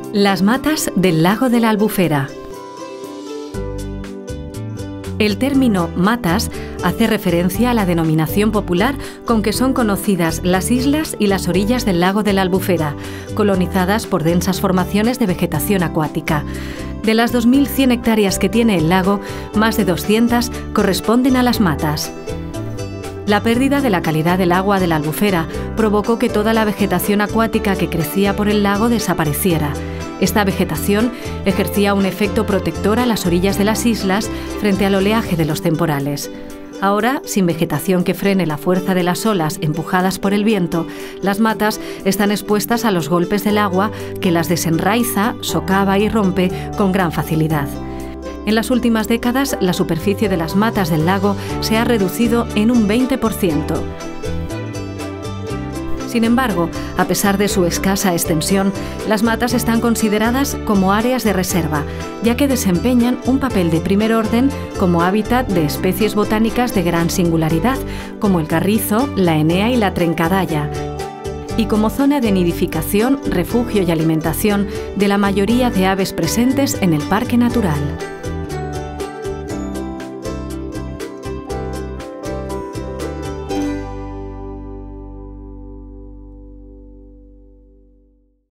Las matas del lago de la Albufera. El término matas hace referencia a la denominación popular con que son conocidas las islas y las orillas del lago de la Albufera, colonizadas por densas formaciones de vegetación acuática. De las 2.100 hectáreas que tiene el lago, más de 200 corresponden a las matas. La pérdida de la calidad del agua de la Albufera provocó que toda la vegetación acuática que crecía por el lago desapareciera. Esta vegetación ejercía un efecto protector a las orillas de las islas frente al oleaje de los temporales. Ahora, sin vegetación que frene la fuerza de las olas empujadas por el viento, las matas están expuestas a los golpes del agua que las desenraiza, socava y rompe con gran facilidad. En las últimas décadas, la superficie de las matas del lago se ha reducido en un 20%. Sin embargo, a pesar de su escasa extensión, las matas están consideradas como áreas de reserva, ya que desempeñan un papel de primer orden como hábitat de especies botánicas de gran singularidad, como el carrizo, la enea y la trencadalla, y como zona de nidificación, refugio y alimentación de la mayoría de aves presentes en el parque natural.